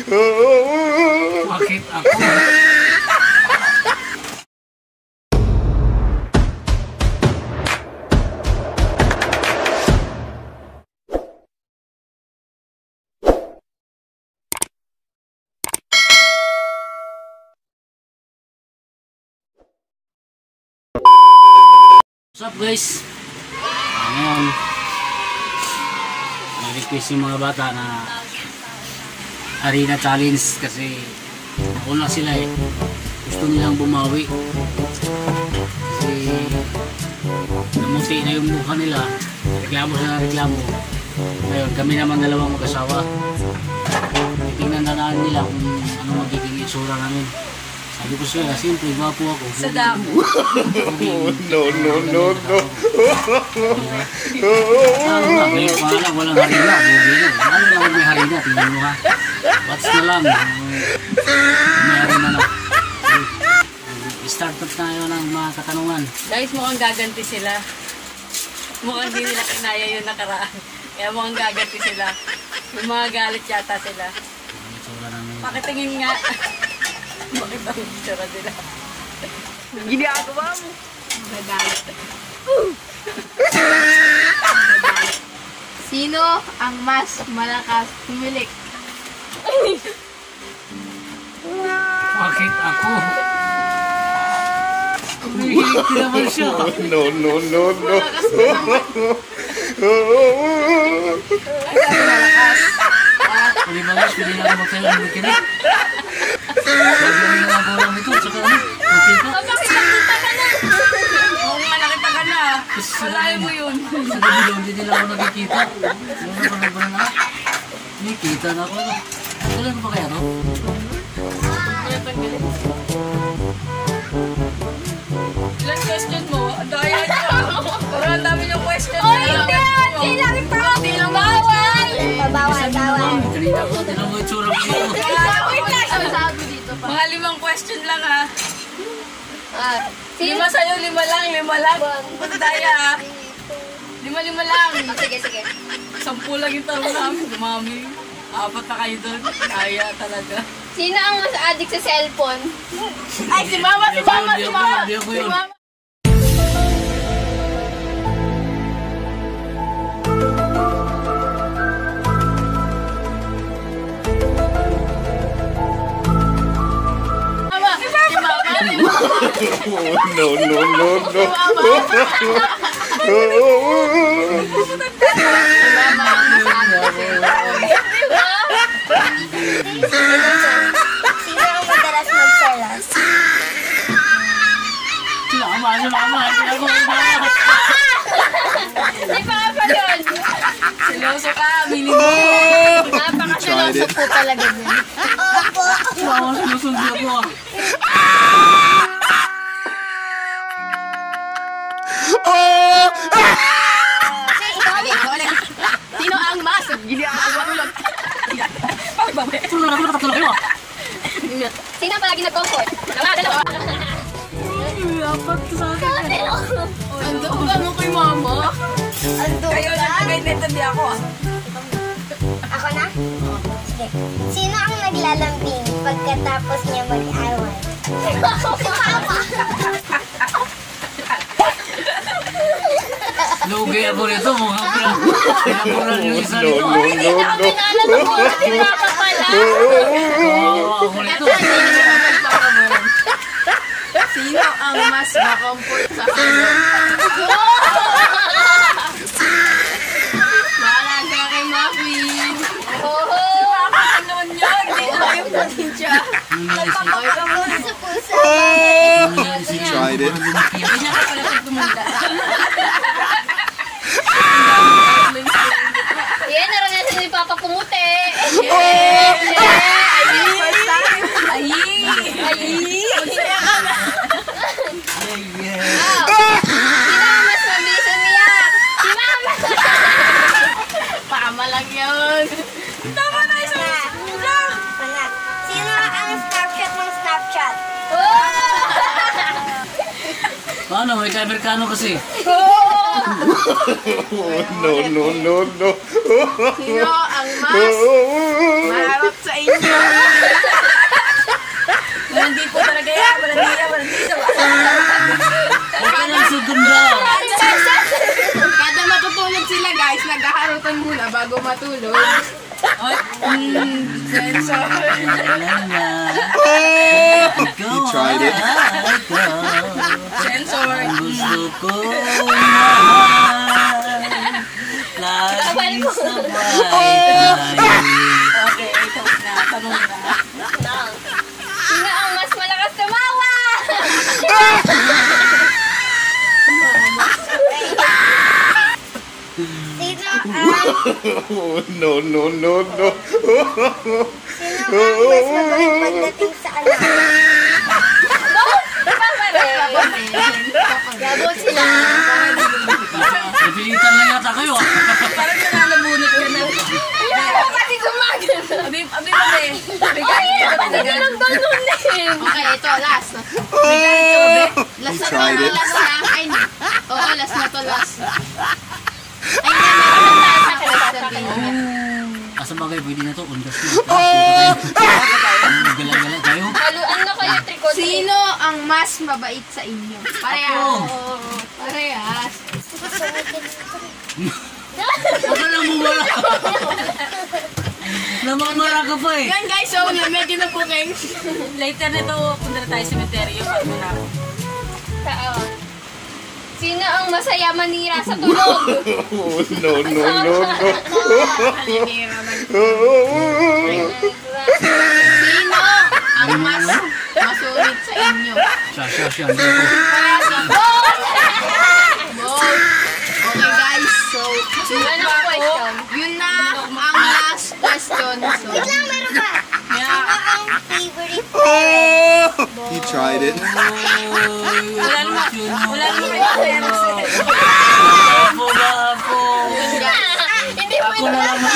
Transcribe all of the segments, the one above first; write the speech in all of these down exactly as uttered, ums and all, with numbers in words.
Bakit ako? What's up guys? Uh, ngayon nag-request yung mga bata na arena challenge kasi nauna sila eh, gusto nilang bumawi kasi namuti na yung mukha nila, reklamo sila reklamo. Ngayon kami naman dalawang mag-asawa, titingnan na naan nila kung ano magiging itsura namin. Sabi ko sila, siyempre, gwapo ako. Sa damo. No, no, no, no. Ano nga, ngayon pa lang, walang harina. Ano lang may harina, tingnan mo ha. What's na lang, may harina na. Start up tayo ng mga katanungan. Guys, mukhang gaganti sila. Mukhang hindi nila kinaya yung nakaraan. Kaya mukhang gaganti sila. Yung mga galit yata sila. Pakitingin nga. Bakit ang itsura nila? Ginagawa mo. Nagalit. Sino ang mas malakas humilik? Bakit ako? Humihilig din naman siya. No, no, no, no. Ay, sabi malakas. Pwede ba guys, pwede na ako magtayo ng bikinig? Pwede na ako lang ito, tsaka ano? Okay ka? Bakit nakita ka na? Oo nga, nakita ka na. Walahin mo yun. Sa gabi hindi nila ako nakikita. Ano na pala ba na? Nakikita na ako. Kailan ba kaya no? Ilan question mo? Ang daya niyo. Parang ang dami yung question. Oh, hindi! Hindi namin pa! Hindi lang bawal! Bawal, bawal. Kanina ko, tinan mo yung tsura ko. Wait lang! Sabi dito pa. Mga limang question lang ha. Ah, Lima sa'yo, lima lang, lima lang. Ang daya ha. Lima-lima lang. Oh, sige, sige. Sampu lang yung tarong namin. Dumami. Apat na kayo doon. Kaya talaga. Sino ang mas addict sa cellphone? Ay, si Mama, si Mama, si Mama! Hindi ako Si yun. Mama! Mama! Si Mama! No, no, no, no. Si Mama ang mas addict sa cellphone. Sino ang madalas magsalas? Si Mama, si Mama, hindi ako yung Si Papa yun! Siloso ka, minimo. Napakasiloso po talaga din. Opo! Mama, sinusundi ako ah. Sino ang mas? Ginagawa ko lang. Pagbabi. Tulong na ako, natatlo kayo ah. Sino ang palagi nag-comfort? Dalawa, dalawa. Dapat sa akin. Ando ba mo kay Mama? Ando Kayo na, nag-identity ako ah. Ako na? Sige. Sino ang naglalambing pagkatapos niya mag-away? Si Papa! Lugay ako rito, mukhang pinapunan yung isa No, nito. no, no, no. Si Papa pala. Oo, ako rito. Sino ang mas ma-comfort sa kanya? Bahala ka kay Muffin. Oo. Ano naman yun? Hindi ko kayo pati siya. Ay, ka muna. Sa puso. He tried it. Hindi niya ka pala pag tumunda. Yan, naranasan ni Papa pumuti. First time. Ay! Ay! Magsaya ka na. Sino ang mas mabilis umiyak? Si Mama! Mama lang yun. Tama na isa. Wala. Sino ang Snapchat ng Snapchat? Paano, may ka-Amerikano kasi. No, no, no, no. Sino ang mas maharap sa inyo? Sensor. He tried it. Sensor. Gusto ko mahal. Laging sabay tayo. Okay, tapos na. Tanong na. Sino ang mas malakas tumawa? Sino ang... Oh, no, no, no, no. Sino ang mas mabait pagdating sa anak? Gabot sila. Napilitan na yata kayo ah. Parang nananabunot ka na. Ayaw kasi gumagano. Abi, abi mo eh. Bigay ka ba Hindi lang balon eh. Okay, ito, last. Last He na to, tried it. last na. Ay, oo, last na to, last. Ay, meron tayo sa akin sasabihin. Asa bagay, pwede na to. Undas na. Taas, dito tayo. Gala-gala tayo. Haluan na kayo, trikot. Sino ang mas mabait sa inyo? Parehas. Parehas. Huwag ka lang bumala. Namamara ka pa eh. Yan guys, so medyo na booking. Later nito, punta na tayo sa cemetery para manako. Tao. Sino ang masaya manira sa tulog? Oh, no, no, no, no. Sino ang mas masulit sa inyo? Siya, siya, siya. Hindi ako. Both! Both! Okay guys, so yun na question. Yun na ang last question. So, Wait lang, meron pa. Sino ang favorite He tried it. Wala naman, wala naman kayo Ako ba ako? hindi mo Ako na lang ako.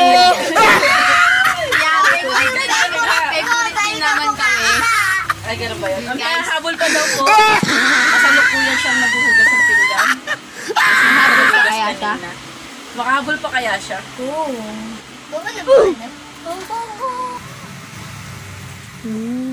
Yeah, favorite favorite din naman kami. Ay, gano'n ba yun? Ang habol pa daw po. Kasalukuyan siyang naghuhugas ng pinggan. Habol pa kaya siya? Makahabol pa kaya siya? Baba na ba? Hmm.